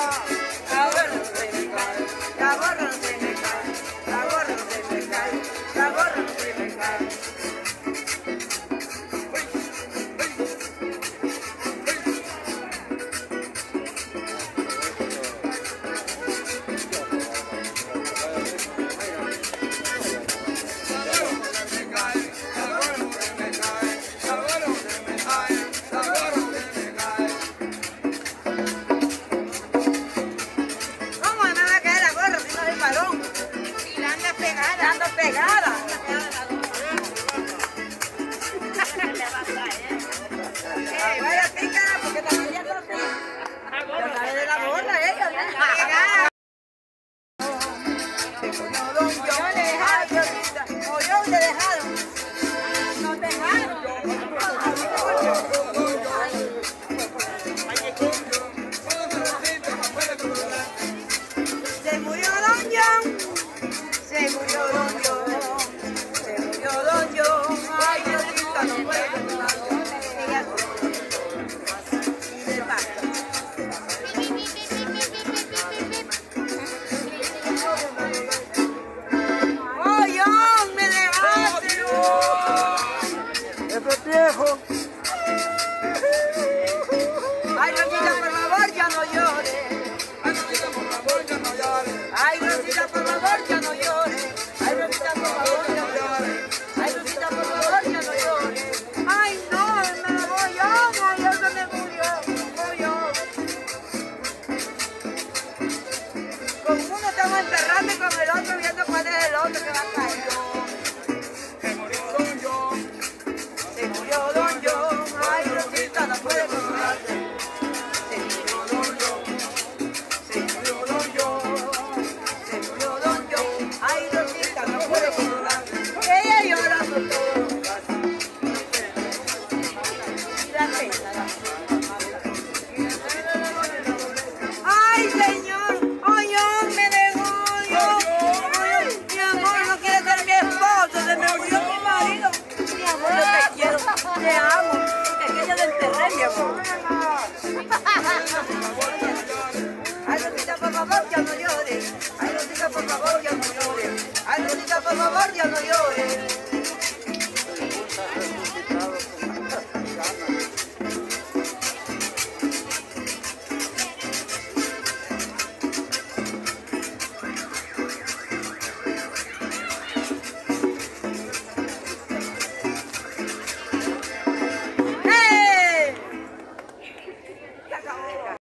La gorra no se me cae, la gorra no se me cae, la gorra no se me cae, la gorra no se me cae. Se murió Don John, se murió Don John, se murió Don John, ay Diosita, no puede contarlo. ¡Oh, John, me dejaste! ¡Ese es viejo! Ay, Rosita, por favor, ya no llores. Ay, Rosita, por favor, ya no llores. Ay, Rosita, por favor, ya no llores. Ay, Rosita, por favor, ya no llores. Ay, no, me voy yo, ay, eso me murió. Voy yo. Con uno estamos enterrando y con el otro viendo cuál es el otro que va a caer. Se murió Don John. Se murió Don John. Ay, Rosita, no puede contarse. Ay, señor, John me dejó, mi amor, no quiere ser mi esposo, se me murió mi marido. Mi amor, yo te quiero, te amo, te quiero de enterrar, mi amor. Ay, Rosita, por favor, ya no llores. Ay, Rosita, por favor, ya no llores. Ay, Rosita, por favor, ya no llores.